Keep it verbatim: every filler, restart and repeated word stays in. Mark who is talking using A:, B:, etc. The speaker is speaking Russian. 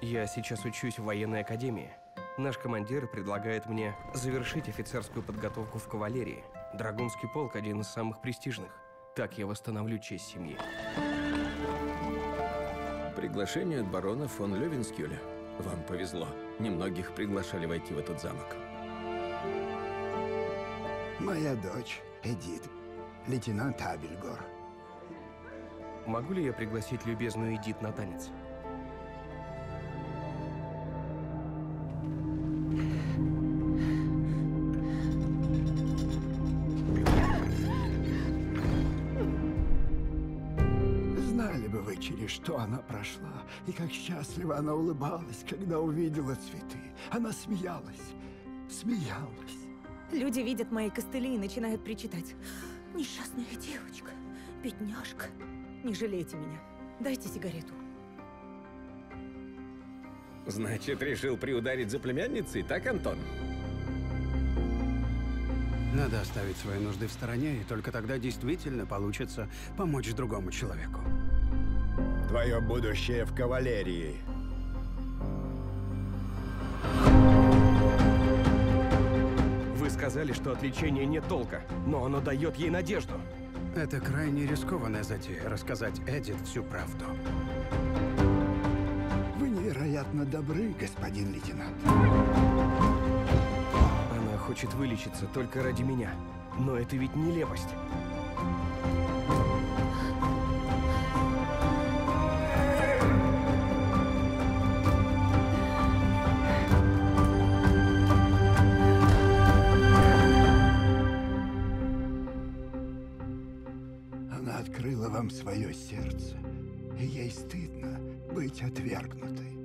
A: Я сейчас учусь в военной академии. Наш командир предлагает мне завершить офицерскую подготовку в кавалерии. Драгунский полк – один из самых престижных. Так я восстановлю честь семьи.
B: Приглашение от барона фон Левенскюля. Вам повезло. Немногих приглашали войти в этот замок.
C: Моя дочь, Эдит, лейтенант Абельгор.
A: Могу ли я пригласить любезную Эдит на танец?
C: Знали бы вы, через что она прошла, и как счастливо она улыбалась, когда увидела цветы. Она смеялась, смеялась.
D: Люди видят мои костыли и начинают причитать. Несчастная девочка, бедняжка. Не жалейте меня. Дайте сигарету.
B: Значит, решил приударить за племянницей, так, Антон?
E: Надо оставить свои нужды в стороне, и только тогда действительно получится помочь другому человеку.
C: Твое будущее в кавалерии.
A: Вы сказали, что от лечения нет толка, но оно дает ей надежду.
E: Это крайне рискованная затея — рассказать Эдит всю правду.
C: Вы невероятно добры, господин лейтенант.
A: Она хочет вылечиться только ради меня. Но это ведь нелепость.
C: Она открыла вам свое сердце, и ей стыдно быть отвергнутой.